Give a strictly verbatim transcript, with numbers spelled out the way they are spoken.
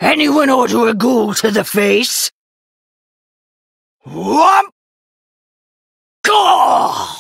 Anyone order a ghoul to the face? Whomp! Gah!